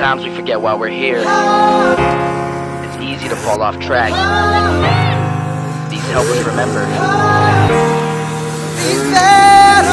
Sometimes we forget why we're here. It's easy to fall off track. These help us remember. These